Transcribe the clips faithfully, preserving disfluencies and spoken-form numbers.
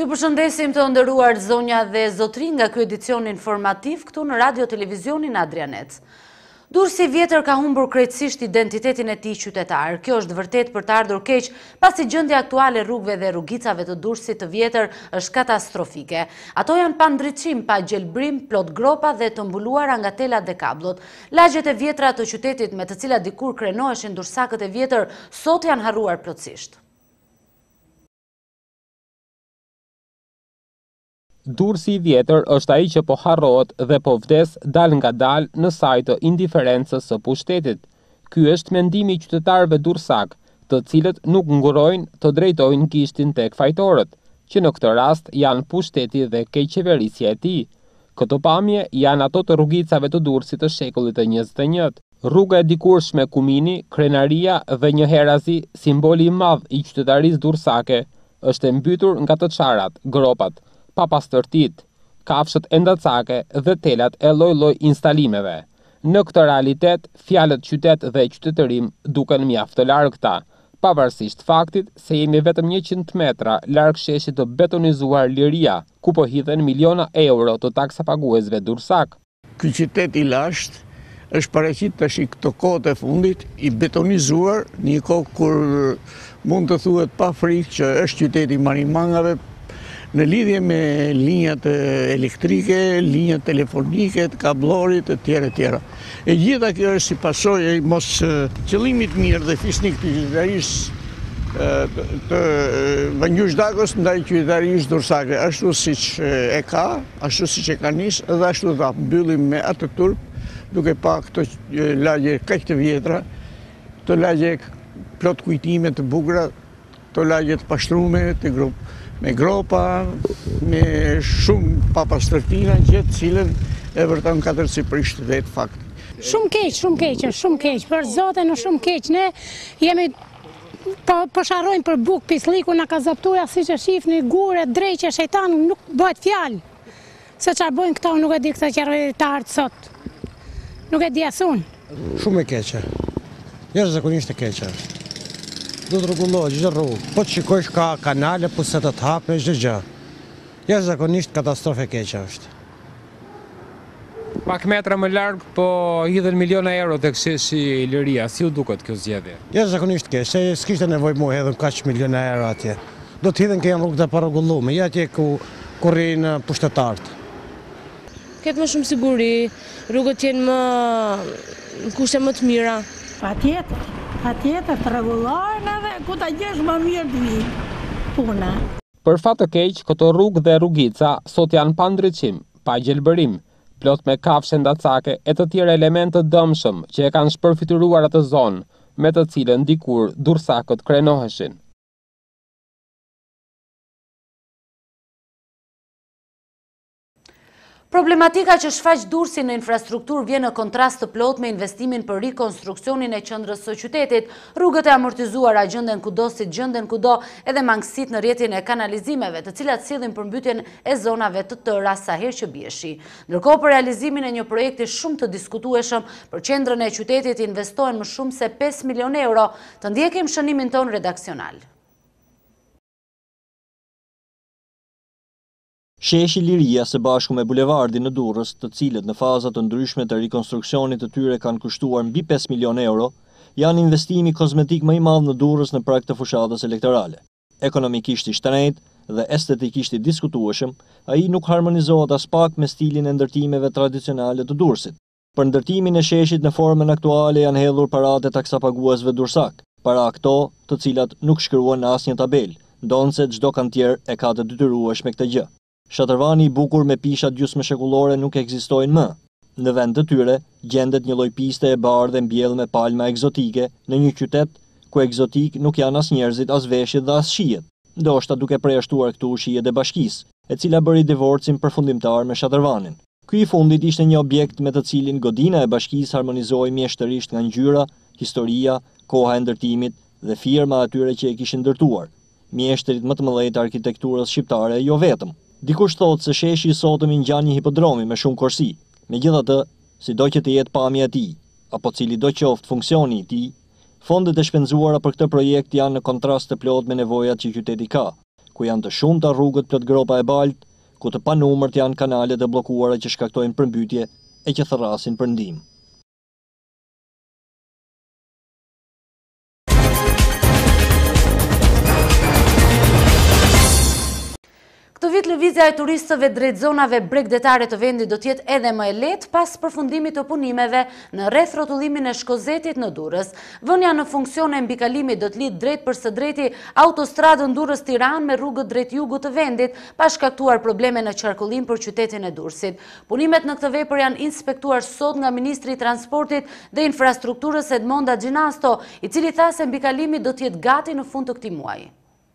Ju përshëndesim të nderuar zonja dhe zotri nga ky edicion informativ këtu në Radio Televizionin Adrianet. Durrësi i vjetër ka humbur krejtësisht identitetin e tij qytetar. Kjo është vërtet për të ardhur keq, pasi gjendja aktuale e rrugëve dhe rrugicave të Durrësit të vjetër është katastrofike. Ato janë pa ndriçim, pa gjelbrim, plot gropa dhe të mbuluara nga telat dhe kablot. Lagjet e vjetra të qytetit me të cilat dikur krenoheshin dursakët e vjetër sot janë harruar plotësisht. Durrësi i vjetër është ai që po harrohet dhe po vdes dal nga dal në saj të indiferencës së pushtetit. Ky është mendimi i qytetarëve durrsak, të cilët nuk ngurojnë të drejtojnë gishtin tek fajtorët, që në këtë rast janë pushteti dhe keqeverisja e tij. Këto pamje janë ato të rrugicave të Durrësit të shekullit të njëzet e njëjtë. Rruga e dikurshme Kumini, krenaria dhe një herazi, simboli i madh i qytetarisë durrsake, është e mbytur nga të çarat, gropat, pa pastërtit, kafshët endacake dhe telat e lloj-lloj instalimeve. Në këtë realitet, fjalët qytet dhe qytetërim duken mjaft të largëta, pavarësisht faktit se jemi vetëm njëqind metra larg sheshit të betonizuar Liria, ku po hidhen miliona euro të taksapaguesve durrsak. Ky qytet i lashtë është paraqit tash këto kohët e fundit i betonizuar, një kohë kur mund të thuhet pa frikë që është qyteti Marimangave, në lidhje me linjat elektrike, linjat telefonike, të kablorit, e tjera e tjera. E gjitha kjo është si pasojë e mos qëllimit mirë dhe fisnik të qytetarisë të Vëngjysh Dakos ndaj qytetarisë durrsake, ashtu siç e ka, ashtu siç e ka nisë, dhe ashtu ta mbyllim me atë turp, duke pa këto lagje kaq të vjetra, këto lagje plot kujtime të bukura, këto lagje të pashtrume, të grup me gropa, me shumë papastërtina, gjithë cilën e vërtan katër si prisht vetë fakt. Shumë keq, shumë keq, shumë keq, për zote në shumë keq. Ne jemi përsharojnë për buk, pisliku në ka zaptuja, si që shifni, gure, drejqe, shejtan, nuk bëhet fjalë. Se që bojnë këta, nuk e di këta qërëritarët sot. Nuk e di asun. Shumë e keqe. Jeshtë zakonisht e keqe. Do të rregullohet çdo rrugë. Po të shikojsh ka kanale, po se të të hapë çdo gjë. Jashtë zakonisht katastrofë e keqe është. Pak metra më larg, po hidhen miliona euro tek sheshi i Liria. Si u duket kjo zgjedhje? Jashtë zakonisht keq, se s'kishte nevojë më hedhën kaq miliona euro atje. Do të hidhen këto rrugë të parregulluara, ja atje ku ku rrin pushtetarët. Ketë më shumë siguri, rrugët jenë më në kushte më të mira. Patjetër. Patjetër të rregullohen edhe ku ta gjesh më mirë të vi puna. Për fat të keq, këto rrugë dhe rrugica sot janë pa ndriçim, pa gjelbërim, plot me kafshë ndacake e të tjerë elementë të dëmshëm që e kanë shpërfituar atë zonë, me të cilën dikur durrsakët krenoheshin. Problematika që shfaq Durrësin në infrastrukturë vjen në kontrast të plot me investimin për rikonstruksionin e qendrës së qytetit, rrugët e amortizuara gjenden kudo si gjenden kudo, edhe mangësitë në rrjetin e kanalizimeve, të cilat sillin përmbytjen e zonave të tëra sa herë që bieshi. Ndërkohë, për realizimin e një projekti shumë të diskutueshëm për qendrën e qytetit investohen më shumë se pesë milionë euro. Të ndjekim shënimin ton redaksional. Sheshi Liria së bashku me bulevardin në Durrës, të cilët në faza të ndryshme të rikonstruksionit të tyre kanë kushtuar mbi pesë milionë euro, janë investimi kozmetik më i madh në Durrës në prag të fushatës elektorale. Ekonomikisht i shtrenjtë dhe estetikisht i diskutueshëm, ai nuk harmonizohet as pak me stilin e ndërtimeve tradicionale të Durrësit. Për ndërtimin e sheshit në formën aktuale janë hedhur paratë taksapaguesve durrsak, para këto të cilat nuk shkruan në asnjë tabel, ndonse çdo kantier e ka të detyrueshme këtë gjë. Shatërvani i bukur me pishat gjysmë shekullore nuk ekzistojnë më. Në vend të tyre, gjendet një lloj piste e bardhë mbjellë me palma egzotike në një qytet ku egzotik nuk janë as njerëzit, as veshjet dhe as shijet. Ndoshta duke përjashtuar këtu shijet e bashkisë, e cila bëri divorcin përfundimtar me Shatërvanin. Ky i fundit ishte një objekt me të cilin godina e bashkisë harmonizoi mjeshtërisht nga ngjyra, historia, koha e ndërtimit dhe firma atyre që e kishin ndërtuar. Mjeshtrit më të mëdhenj të arkitekturës shqiptare, jo vetëm. Dikush thotë se sheshi i sotëm i ngjan një hipodromi me shumë korsi. Megjithatë, sido që të jetë pamja e tij, apo cili do qoftë funksioni i tij, fondet e shpenzuara për këtë projekt janë në kontrast të plot me nevojat që qyteti ka. ku janë të shumta rrugët plot gropa e balt, ku të panumërt janë kanalet e bllokuara që shkaktojnë përmbytje e që thërrasin për ndihmë. Këtë vit lëvizja e turistëve drejt zonave bregdetare të vendit do t'jetë edhe më e lehtë pas përfundimit të punimeve në rreth rrotullimin e Shkozetit në Durrës. Vënia në funksion e mbikalimit do t'lidh drejt për së drejti autostradën Durrës-Tiranë me rrugët drejt jugut të vendit, pa shkaktuar probleme në qarkullim për qytetin e Durrësit. Punimet në këtë vepër janë inspektuar sot nga Ministri i Transportit dhe Infrastrukturës Edmonda Gjinasto, i cili tha se mbikalimi do t'jetë gati në fund të këtij muaji.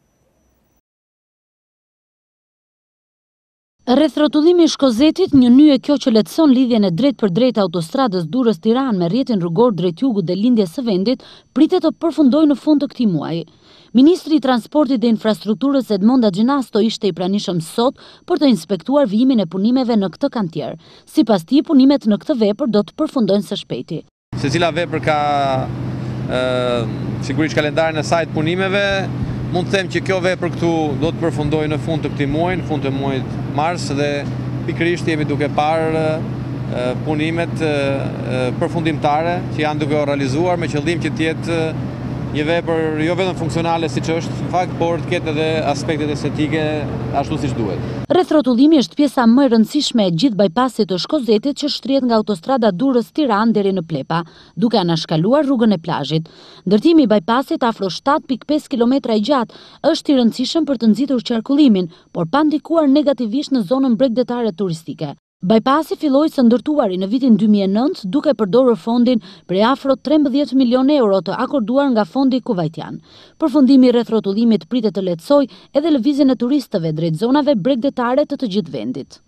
Rreth rrotullimi i Shkozetit, një nyje kjo që lehtëson lidhjen e drejt për drejt autostradës Durrës-Tiranë me rrjetin rrugor drejt jugut dhe lindjes së vendit, pritet të përfundojë në fund të këtij muaji. Ministri i Transportit dhe Infrastrukturës Edmonda Gjinasto ishte i pranishëm sot për të inspektuar vijimin e punimeve në këtë kantier. Sipas tij, punimet në këtë vepër do të përfundojnë së shpejti. Secila vepër ka sigurisht kalendarin e saj të punimeve. Mund të them që kjo vepër këtu do të përfundojë në fund të këtij muaji, në fund të muajit mars, dhe pikërisht jemi duke parë punimet përfundimtare që janë duke u realizuar me qëllim që të jetë një vepër jo vetëm funksionale siç është në fakt, por të ketë edhe aspektet estetike ashtu siç duhet. Rreth rrotullimi është pjesa më e rëndësishme e gjithë bypassit të Shkozetit që shtrihet nga autostrada Durrës-Tiranë deri në Plepa, duke anashkaluar rrugën e plazhit. Ndërtimi i bypassit afro shtatë pikë pesë kilometra i gjatë është i rëndësishëm për të nxitur qarkullimin, por pa ndikuar negativisht në zonën bregdetare turistike. Bypassi filloi së ndërtuari në vitin dy mijë e nëntë duke përdorur fondin prej afro trembëdhjetë milionë euro të akorduar nga fondi kuvajtian. Përfundimi i rreth rrotullimit pritet të lehtësojë edhe lëvizjen e turistëve drejt zonave bregdetare të të gjithë vendit.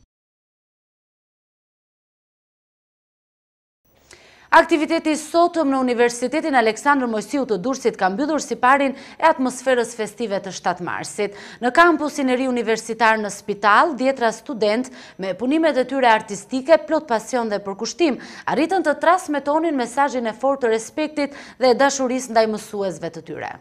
Aktiviteti sotëm në Universitetin Aleksandër Mojsiu të Durrësit ka mbyllur siparin e atmosferës festive të shtatë marsit. Në kampusin e ri universitar në Spital, dhjetra student me punimet e tyre artistike, plot pasion dhe përkushtim, arritën të transmetonin mesazhin e fortë të respektit dhe dashurisë ndaj mësuesve të tyre.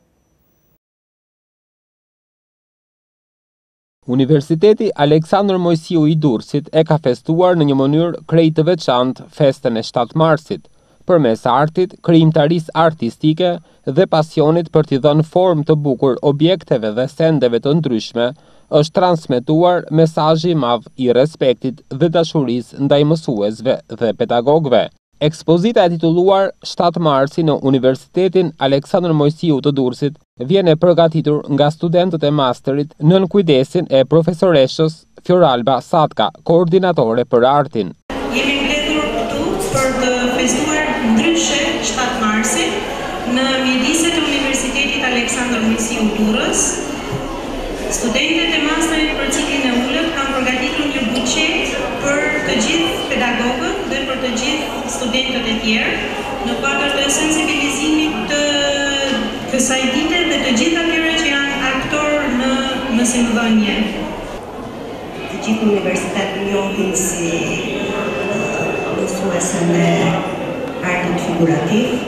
Universiteti Aleksandër Mojsiu i Durrësit e ka festuar në një mënyrë krejt të veçantë festën e shtatë marsit, përmes artit, krijimtarisë artistike dhe pasionit për t'i dhënë formë të bukur objekteve dhe sendeve të ndryshme, është transmetuar mesazhi i madh i respektit dhe dashurisë ndaj mësuesve dhe pedagogëve. Ekspozita e titulluar shtatë marsi në Universitetin Aleksandër Mojsiu të Durrësit vjen e përgatitur nga studentët e masterit nën kujdesin e profesoreshës Fioralba Satka, koordinatore për artin. Jemi mbledhur këtu për të festuar ndryshe shtatë marsin në mjediset e Universitetit Aleksandër Mojsiu Durrës. Studentët e masterit për ciklin e ullët kanë përgatitur një buqet për të gjithë pedagogët dhe për të gjithë studentët e tjerë në kuadër të sensibilizimit të kësaj dite dhe të gjithë atyre që janë aktor në mësimdhënie. Të gjithë universitet njohin si mësuese me artin figurativ.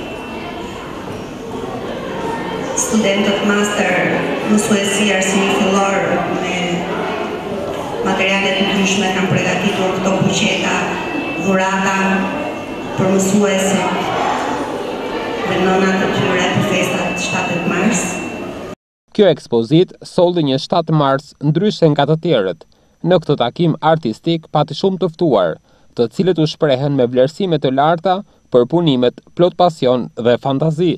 Studentët master mësuesi arsimi fillor me materiale të ndryshme kanë përgatitur këto buqeta, dhurata për mësuesit dhe nënat të tyre për festat shtatë mars. Kjo ekspozit solli një shtatë mars ndryshe nga të tjerët. Në këtë takim artistik pati shumë të ftuar, të cilët u shprehen me vlerësime të larta për punimet plot pasion dhe fantazi.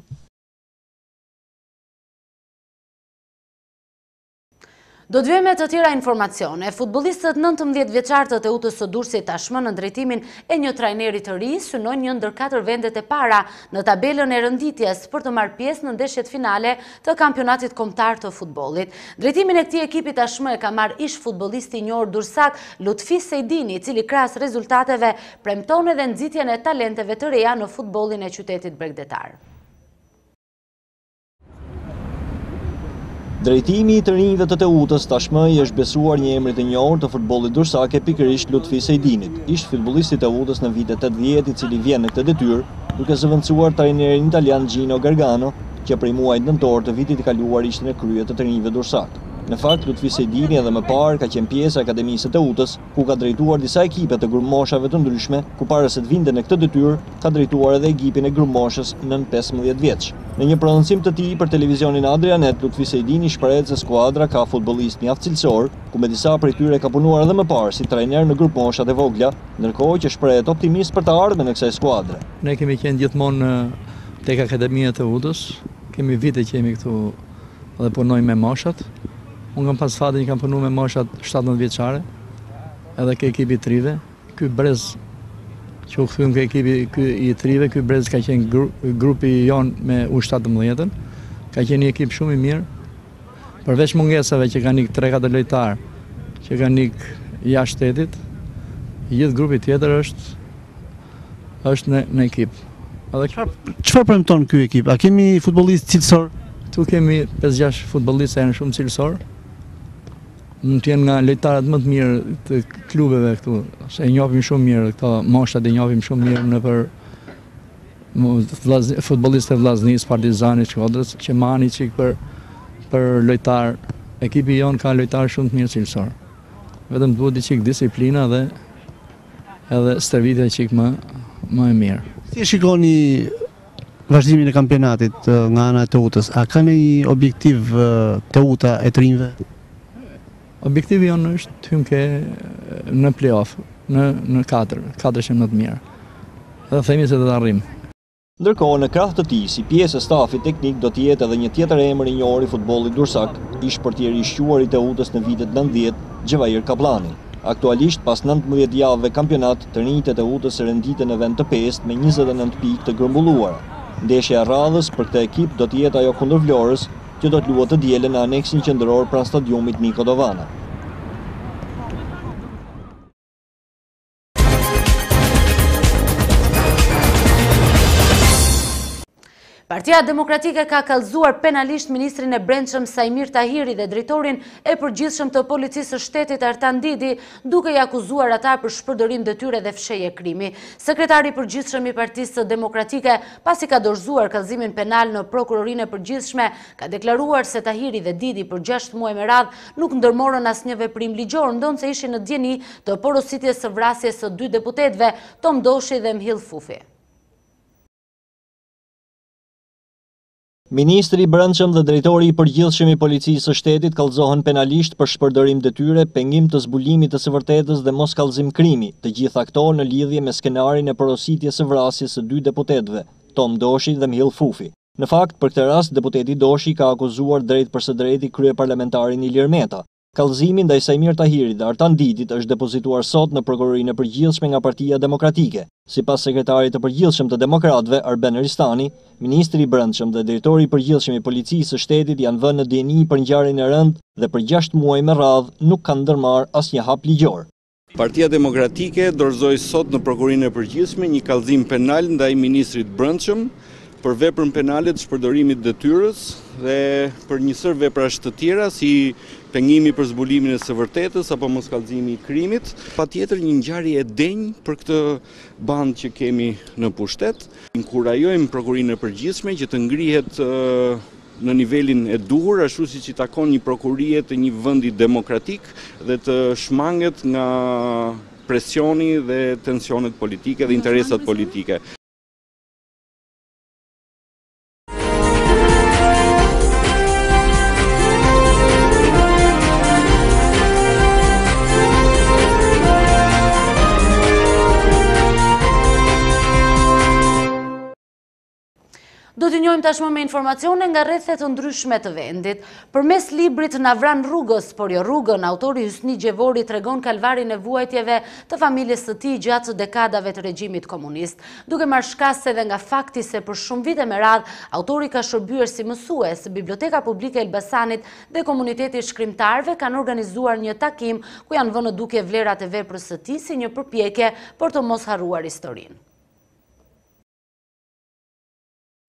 Do të vijmë me të tjera informacione. Futbollistët nëntëmbëdhjetë vjeçar të T U T së Durrësit tashmë në drejtimin e një trajneri të ri synojnë një ndër katër vendet e para në tabelën e rënditjes për të marrë pjesë në ndeshjet finale të kampionatit kombëtar të futbollit. Drejtimin e këtij ekipi tashmë e ka marrë ish futbollisti i njohur durrësak Lutfi Sejdini, i cili krahas rezultateve premton edhe nxitjen e talenteve të reja në futbollin e qytetit bregdetar. Drejtimi i të rinjve të T U T-s tashmë i është besuar një emri të njohur të futbollit durrësak e pikërisht Lutfi Sejdinit, ish futbollisti i T U T-s në vitet tetëdhjetë, i cili vjen në këtë detyrë, duke zëvendësuar trajnerin italian Gino Gargano, që prej muajit nëntor të vitit të kaluar ishte në krye të të rinjve durrësak. Në fakt, Lutfi Sejdini edhe më parë ka qenë pjesë e Akademisë së Teutës, ku ka drejtuar disa ekipe të grupmoshave të ndryshme, ku para se të vinte në këtë detyrë, ka drejtuar edhe ekipin e grupmoshës nën pesëmbëdhjetë vjeç. Në një prononcim të tij për televizionin Adrianet, Lutfi Sejdini shpreh se skuadra ka futbollistë mjaft cilësor, ku me disa prej tyre ka punuar edhe më parë si trajner në grupmoshat e vogla, ndërkohë që shprehet optimist për të ardhmen e kësaj skuadre. Ne kemi qenë gjithmonë tek Akademia e Teutës, kemi vite që jemi këtu dhe punojmë me moshat. Unë kam pas fatin që kam punu me moshat shtatëdhjetë vjeçare, edhe ke ekipi trive. Ky brez që u kthym ke ekipi ky i trive, ky brez ka qenë gru, grupi jon me U shtatëmbëdhjetën, ka qenë një ekip shumë i mirë. Përveç mungesave që kanë ikë tre katër lojtar, që kanë ikë jashtë shtetit, gjithë grupi tjetër është është në, në ekip. Çfarë premton ky ekip? A kemi futbollistë cilësor? Tu kemi pesë gjashtë futbollistë janë shumë cilësor. Mund të jenë nga lojtarët më të mirë të klubeve këtu, se e njohim shumë mirë këto moshat, e njohim shumë mirë në për futbollistë e Vllaznisë, Partizanit, Shkodrës, që mani çik për për lojtar. Ekipi jon ka lojtarë shumë të mirë cilësor. Vetëm duhet të çik disiplina dhe edhe stërvitja çik më më e mirë. Si e shikoni vazhdimin e kampionatit nga ana e Teutës? A ka një objektiv Teuta e të rinjve? Objektivi jonë është të hymë ke në play-off, në, në katër, katër që më të mirë. Dhe themi se do të arrijmë. Ndërkohë, në krah të tij, si pjesë e stafit teknik, do të jetë edhe një tjetër emër i njohur i futbollit dursak, ish portieri i shquar i Teutës në vitet nëntëdhjetë, Xhevair Kaplani. Aktualisht, pas nëntëmbëdhjetë javëve kampionat, të rinjtë e Teutës renditen në vend të pestë me njëzet e nëntë pikë të grumbulluara. Ndeshja e radhës për këtë ekip do të jetë ajo kundër Vlorës, që do të luhet të dielën në aneksin qendror pranë stadiumit Niko Dovana. Partia Demokratike ka kallëzuar penalisht ministrin e Brendshëm Sajmir Tahiri dhe drejtorin e përgjithshëm të Policisë së Shtetit Artan Didi, duke i akuzuar ata për shpërdorim detyre dhe fshehje krimi. Sekretari i përgjithshëm i Partisë Demokratike, pasi ka dorëzuar kallëzimin penal në prokurorinë e përgjithshme, ka deklaruar se Tahiri dhe Didi për gjashtë muaj me radhë nuk ndërmorën asnjë veprim ligjor, ndonse ishin në djeni të porositjes së vrasjes së dy deputetëve, Tom Doshi dhe Mhill Fufi. Ministri i Brendshëm dhe drejtori i përgjithshëm i Policisë së Shtetit kallëzohen penalisht për shpërdorim detyre, pengim të zbulimit të së vërtetës dhe mos kallëzim krimi, të gjitha këto në lidhje me skenarin e porositjes së vrasjes së dy deputetëve, Tom Doshi dhe Mhill Fufi. Në fakt, për këtë rast, deputeti Doshi ka akuzuar drejt për së drejti kryeparlamentarin Ilir Meta. Kallëzimi ndaj Sajmir Tahirit dhe Artan Didit është depozituar sot në prokurorinë e përgjithshme nga Partia Demokratike. Sipas sekretarit të përgjithshëm të Demokratëve, Arben Ristani, ministri i Brendshëm dhe drejtori i përgjithshëm i Policisë së Shtetit janë vënë në dieni për ngjarjen e rëndë dhe për gjashtë muaj me radhë nuk kanë ndërmarrë asnjë hap ligjor. Partia Demokratike dorëzoi sot në prokurorinë e përgjithshme një kallëzim penal ndaj ministrit Brendshëm për veprën penale të shpërdorimit detyrës dhe për njësër veprash të tjera si pengimi për zbulimin e së vërtetës apo moskallëzimi i krimit. Patjetër një ngjarje e denjë për këtë bandë që kemi në pushtet. Inkurajojmë prokurorinë e përgjithshme që të ngrihet në nivelin e duhur, ashtu siç i takon një prokurie të një vendi demokratik dhe të shmanget nga presioni dhe tensionet politike dhe interesat politike. Do të njohim tashmë me informacione nga rrethet të ndryshme të vendit. Përmes librit Na vran rrugës, por jo rrugën, autori Hysni Gjevori tregon kalvarin e vuajtjeve të familjes së tij gjatë dekadave të regjimit komunist. Duke marrë shkase edhe nga fakti se për shumë vite me radhë autori ka shërbyer si mësues, Biblioteka Publike e Elbasanit dhe komuniteti i shkrimtarëve kanë organizuar një takim ku janë vënë në dukje vlerat e veprës së tij si një përpjekje për të mos harruar historinë.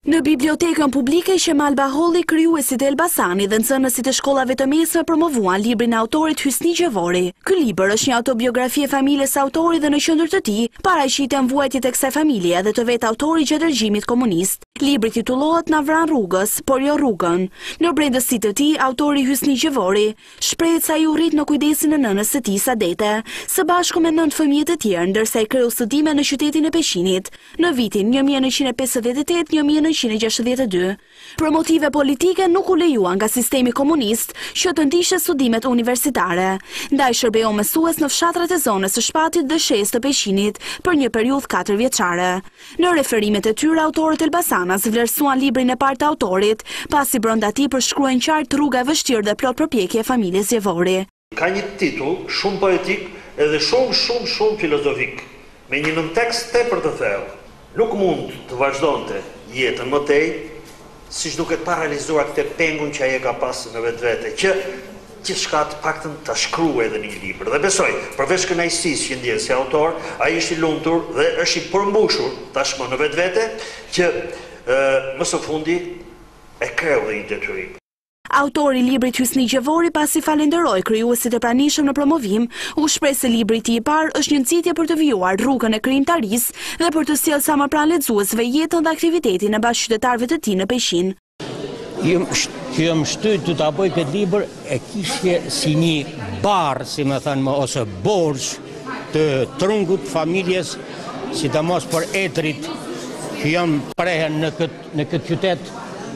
Në bibliotekën publike Shemal Baholli, krijuesit e Elbasani dhe nxënësit e shkollave të mesme promovuan librin e autorit Hysni Gjevori. Ky libër është një autobiografi e familjes së autorit dhe në qendër të tij paraqiten vuajtjet e kësaj familje dhe të vetë autori gjatë regjimit komunist. Libri titullohet Na vran rrugës, por jo rrugën. Në brendësitë të tij, autori Hysni Gjevori shprehet se ai u rrit në kujdesin e nënës së tij Sadete, së bashku me nëntë fëmijë të tjerë, ndërsa ai kreu studime në qytetin e Peshqinit në vitin një mijë nëntëqind e pesëdhjetë e tetë një mijë nëntëqind e gjashtëdhjetë e dy. Për motive politike nuk u lejuan nga sistemi komunist që të ndishte studimet universitare. Ndaj shërbeu mësues në fshatrat e zonës së Shpatit dhe shes të Peshqinit për një periudhë katër vjeçare. Në referimet e tyre, autorët elbasanas vlerësuan librin e parë të autorit, pasi brenda tij përshkruajnë qartë rruga e vështirë dhe plot përpjekje e familjes Gjevori. Ka një titull shumë poetik edhe shumë shumë shumë filozofik, me një nëntekst tepër të thellë. Nuk mund të vazhdonte jetën më tej, siç duket pa realizuar këtë pengun që ai e ka pasur në vetvete, që gjithçka të paktën ta shkruaj edhe në një libër. Dhe besoj, përveç kënaqësisë që ndjen si autor, ai është i lumtur dhe është i përmbushur tashmë në vetvete që më së fundi e kreu dhe një detyrim. Autori i librit Hysni Gjevori, pasi falenderoi krijuesit e pranishëm në promovim, u shpreh se libri i tij i parë është një nxitje për të vijuar rrugën e krijimtarisë dhe për të sjellë sa më pranë lexuesve jetën dhe aktivitetin e bashkëqytetarëve të tij në Peshqinë. Që jam shtyt të ta bëj këtë libër e kishte si një barë, si më thënë më, ose borxh të trungut familjes, sidomos për etrit që jam prehen në këtë në këtë qytet.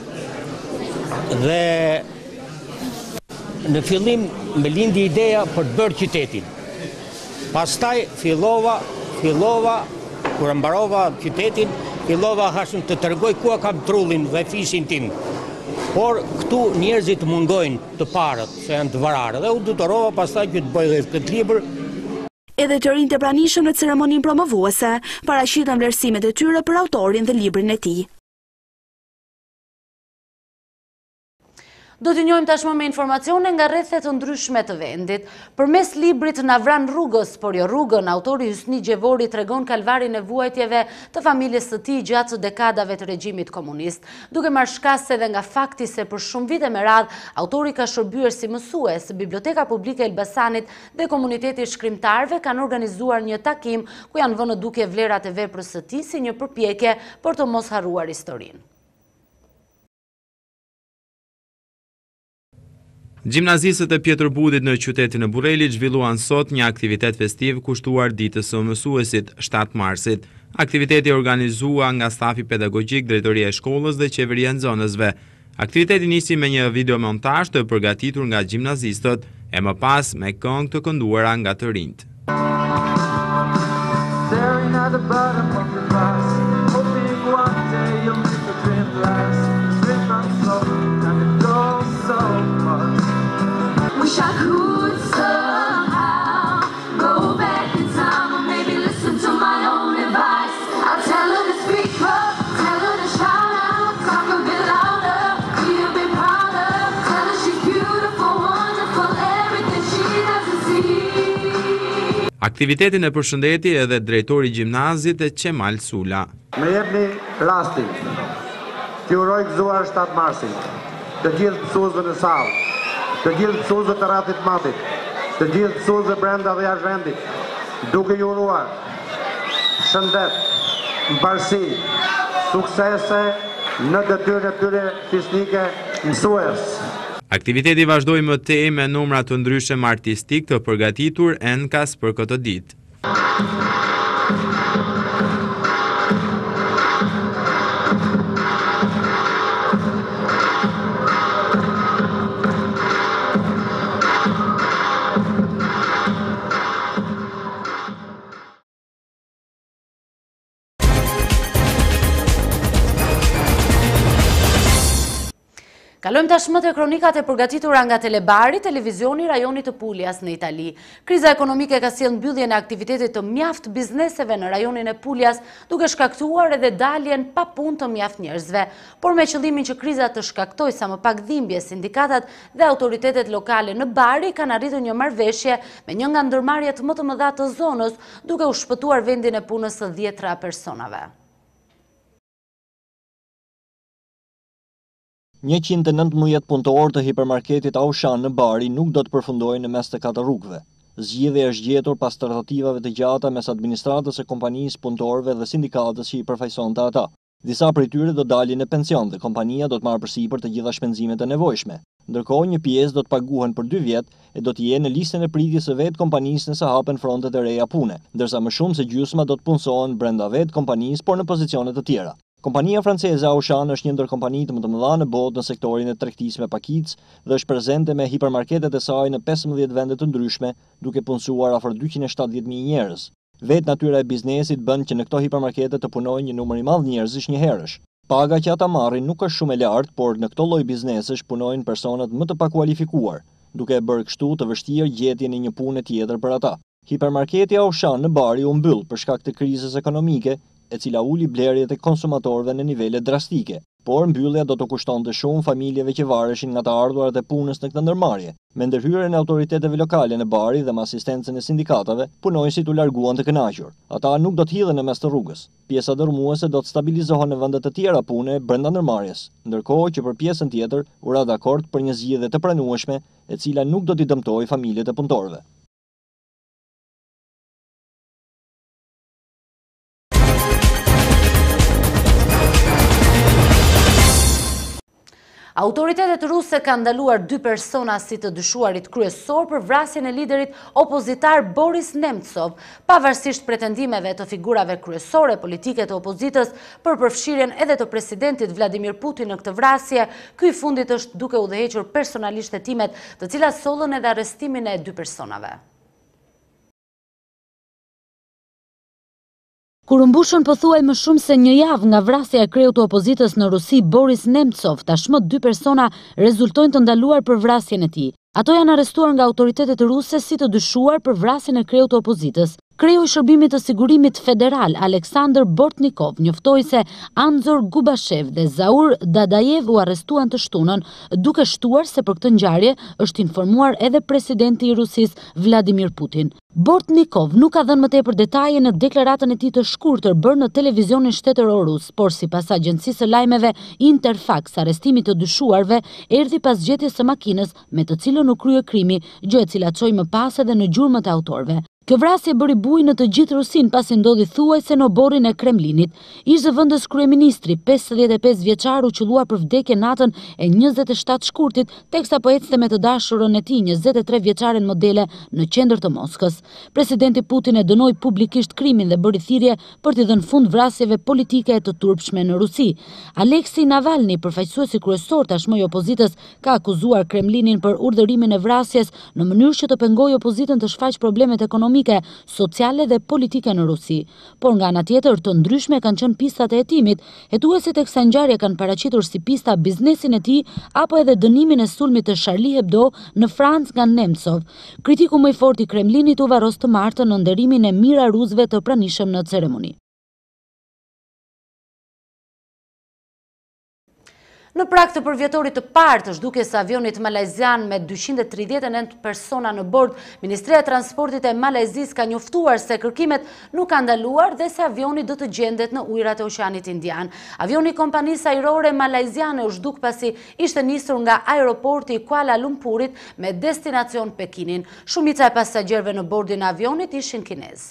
Dhe në fillim me lindi ideja për të bërë qytetin. Pastaj fillova, fillova, kur mbarova qytetin, fillova hashëm të tregoj ku e kam trullin dhe fishin tim. Por këtu njerëzit mungojnë të parët, se janë të vararë, dhe u detyrova pastaj që të bëj dhe këtë libër. Edhe të rinjtë e pranishëm në ceremoninë promovuese paraqitën vlerësimet e tyre për autorin dhe librin e tij. Do të njohim tashmë me informacione nga rrethet të ndryshme të vendit. Përmes librit Na vran rrugës, por jo rrugën, autori Hysni Gjevori tregon kalvarin e vuajtjeve të familjes së tij gjatë dekadave të regjimit komunist, duke marrë shkas edhe nga fakti se për shumë vite me radhë autori ka shërbyer si mësues. Biblioteka Publike e Elbasanit dhe komuniteti i shkrimtarëve kanë organizuar një takim ku janë vënë duke vlerat e veprës së tij si një përpjekje për të mos harruar historinë. Gjimnazistët e Pjetër Budit në qytetin e Burrejlit zhvilluan sot një aktivitet festiv kushtuar ditës së mësuesit shtatë marsit. Aktiviteti organizua nga stafi pedagogjik, drejtoria e shkollës dhe qeveria e nxënësve. Aktiviteti nisi me një videomontazh të përgatitur nga gjimnazistët e më pas me këngë të kënduara nga të rinjt. Wish I could somehow go back in time or maybe listen to my own advice. I'll tell her to speak up, tell her to shout out, talk a bit louder, be a bit prouder. Tell her she's beautiful, wonderful, everything she doesn't see. Aktivitetin e përshëndeti edhe drejtori i gjimnazit e Qemal Sula. Me jepni rastin, t'ju uroj gëzuar shtatë marsin, të gjithë mësuesve në sallë, të gjithë mësuesve të ratit matit, të gjithë mësuesve brenda dhe jashtë vendit, duke ju uruar shëndet, mbarësi, suksese në detyrën e tyre fisnike mësues. Aktiviteti vazhdoi më tej me numra të ndryshëm artistik të përgatitur enkas për këtë ditë. Kalojmë tashmë te kronikat e përgatitura nga Telebari, televizioni i rajonit të Puljas në Itali. Kriza ekonomike ka sjellë mbylljen e aktivitetit të mjaft bizneseve në rajonin e Puljas, duke shkaktuar edhe daljen pa punë të mjaft njerëzve. Por me qëllimin që kriza të shkaktojë sa më pak dhimbje, sindikatat dhe autoritetet lokale në Bari kanë arritur një marrëveshje me një nga ndërmarrjet më të mëdha të zonës, duke u shpëtuar vendin e punës së dhjetra personave. njëqind e nëntëmbëdhjetë punëtorë të hipermarketit Aushan në Bari nuk do të përfundojnë në mes të katër rrugëve. Zgjidhja është gjetur pas tratativave të gjata mes administratës së kompanisë, punëtorëve dhe sindikatës që i përfaqësonte ata. Disa prej tyre do dalin në pension dhe kompania do të marrë përsipër të gjitha shpenzimet e nevojshme. Ndërkohë një pjesë do të paguhen për dy vjet e do të jenë në listën e pritjes së vetë kompanisë nëse hapen frontet e reja pune, ndërsa më shumë se gjysma do të punësohen brenda vetë kompanisë, por në pozicione të tjera. Kompania franceze Auchan është një ndër kompanitë më të mëdha në botë në sektorin e tregtisë me pakicë dhe është prezente me hipermarketet e saj në pesëmbëdhjetë vende të ndryshme, duke punësuar afër dyqind e shtatëdhjetë mijë njerëz. Vetë natyra e biznesit bën që në këto hipermarkete të punojnë një numër i madh njerëzish një herësh. Paga që ata marrin nuk është shumë e lartë, por në këto lloj biznesesh punojnë personat më të pakualifikuar, duke e bërë kështu të vështirë gjetjen e një pune tjetër për ata. Hipermarketi Auchan në Bari u mbyll për shkak të krizës ekonomike, e cila uli blerjet e konsumatorëve në nivele drastike, por mbyllja do të kushtonte shumë familjeve që vareshin nga të ardhurat e punës në këtë ndërmarrje. Me ndërhyrjen e autoriteteve lokale në Bari dhe me asistencën e sindikatave, punojësit u larguan të kënaqur. Ata nuk do të hidhen në mes të rrugës. Pjesa dërmuese do të stabilizohen në vende të tjera pune brenda ndërmarrjes, ndërkohë që për pjesën tjetër u ra dakord për një zgjidhje të pranueshme, e cila nuk do t'i dëmtojë familjet e punëtorëve. Autoritetet ruse kanë ndaluar dy persona si të dyshuarit kryesor për vrasjen e liderit opozitar Boris Nemtsov, pavarësisht pretendimeve të figurave kryesore politike të opozitës për përfshirjen edhe të presidentit Vladimir Putin në këtë vrasje. Ky i fundit është duke udhëhequr personalisht hetimet, të cilat sollën edhe arrestimin e dy personave. Kur u mbushën pothuaj më shumë se një javë nga vrasja e kreut të opozitës në Rusi, Boris Nemtsov, tashmë dy persona rezultojnë të ndaluar për vrasjen e tij. Ato janë arrestuar nga autoritetet ruse si të dyshuar për vrasjen e kreut të opozitës. Kreu i Shërbimit të Sigurimit Federal, Aleksandr Bortnikov, njoftoi se Anzor Gubashev dhe Zaur Dadajev u arrestuan të shtunën, duke shtuar se për këtë ngjarje është informuar edhe presidenti i Rusisë Vladimir Putin. Bortnikov nuk ka dhënë më tepër detaje në deklaratën e tij të shkurtër bërë në televizionin shtetëror rus, por sipas agjencisë së lajmeve Interfax, arrestimi të dyshuarve erdhi pas gjetjes së makinës me të cilën u krye krimi, gjë e cila çoi më pas edhe në gjurmët e autorëve. Kjo vrasje bëri bujë në të gjithë Rusinë pasi ndodhi thuajse në oborrin e Kremlinit. Ish zëvendës kryeministri, pesëdhjetë e pesë vjeçar, u qellua për vdekje natën e njëzet e shtatë shkurtit, teksa po ecte me të dashurën e tij, njëzet e tre vjeçaren modele, në qendër të Moskës. Presidenti Putin e dënoi publikisht krimin dhe bëri thirrje për t'i dhënë fund vrasjeve politike të turpshme në Rusi. Aleksei Navalny, përfaqësuesi kryesor tashmë i opozitës, ka akuzuar Kremlinin për urdhërimin e vrasjes në mënyrë që të pengojë opozitën të shfaqë problemet ekonomike, sociale dhe politike në Rusi. Por nga ana tjetër, të ndryshme kanë qenë pistat e hetimit. Hetuesit e kësaj ngjarje kanë paraqitur si pista biznesin e tij apo edhe dënimin e sulmit të Charlie Hebdo në Francë nga Nemtsov. Kritiku më i fortë i Kremlinit u varros të martën në nderimin e miraruzve të pranishëm në ceremoni. Në prag të përvjetorit të parë të zhdukjes së avionit malajzian me dyqind e tridhjetë e nëntë persona në bord, Ministria e Transportit e Malajzisë ka njoftuar se kërkimet nuk kanë ndaluar dhe se avioni do të gjendet në ujërat e Oqeanit Indian. Avioni i kompanisë ajrore malajziane u zhduk pasi ishte nisur nga aeroporti i Kuala Lumpurit me destinacion Pekinin. Shumica e pasagerëve në bordin e avionit ishin kinezë.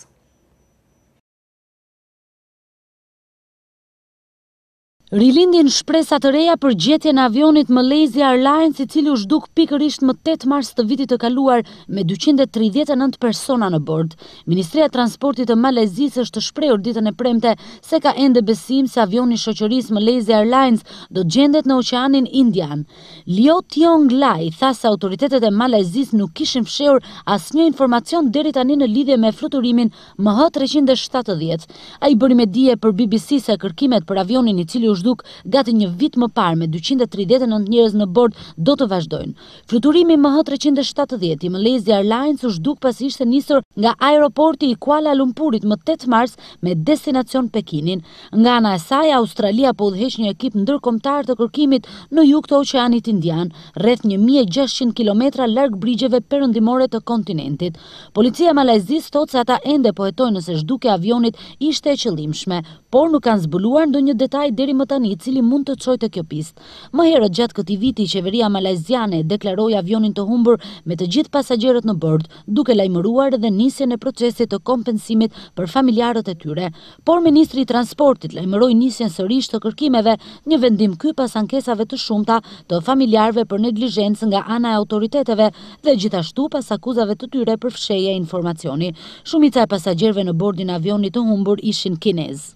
Rilindin shpresa të reja për gjetjen e avionit Malaysia Airlines, i cili u zhduk pikërisht më tetë mars të vitit të kaluar me dyqind e tridhjetë e nëntë persona në bord. Ministria e Transportit të Malajzisë është shprehur ditën e premte se ka ende besim se avioni i shoqërisë Malaysia Airlines do të gjendet në Oqeanin Indian. Lio Tiong Lai tha se autoritetet e Malajzisë nuk kishin fshehur asnjë informacion deri tani në lidhje me fluturimin M H treqind e shtatëdhjetë. Ai bëri me dije për B B C se kërkimet për avionin i cili u zhduk gati një vit më parë me dyqind e tridhjetë e nëntë njerëz në bord do të vazhdojnë. Fluturimi M H treqind e shtatëdhjetë i Malaysia Airlines u zhduk pasi ishte nisur nga aeroporti i Kuala Lumpurit më tetë mars me destinacion Pekinin. Nga ana e saj, Australia po udhëheq një ekip ndërkombëtar të kërkimit në jug të Oqeanit Indian, rreth një mijë e gjashtëqind kilometra larg brigjeve perëndimore të kontinentit. Policia e Malajzisë thotë se ata ende po hetojnë nëse zhdukja e avionit ishte e qëllimshme, por nuk kanë zbuluar ndonjë detaj deri më më tani i cili mund të çojë te kjo pistë. Më herët gjatë këtij viti qeveria malajziane deklaroi avionin të humbur me të gjithë pasagerët në bord, duke lajmëruar edhe nisjen e procesit të kompensimit për familjarët e tyre. Por ministri i transportit lajmëroi nisjen sërish të kërkimeve, një vendim ky pas ankesave të shumta të familjarëve për neglizhencë nga ana e autoriteteve dhe gjithashtu pas akuzave të tyre për fshehje informacioni. Shumica e pasagerëve në bordin e avionit të humbur ishin kinez.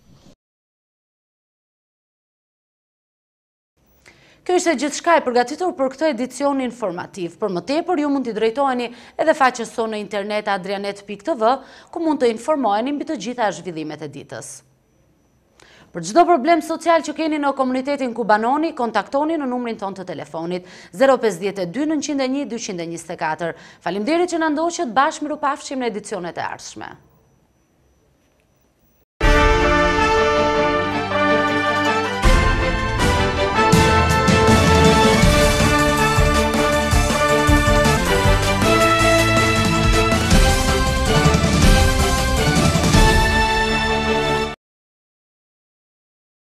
Kjo ishte gjithçka e përgatitur për këtë edicion informativ. Për më tepër ju mund t'i drejtoheni edhe faqes tonë në internet adrianet pikë t v, ku mund të informoheni mbi të gjitha zhvillimet e ditës. Për çdo problem social që keni në komunitetin ku banoni, kontaktoni në numrin ton të telefonit zero pesë dy nëntëqind e një dy njëzet e katër. Faleminderit që na ndoqët, bashkë mirupafshim në edicionet e ardhshme.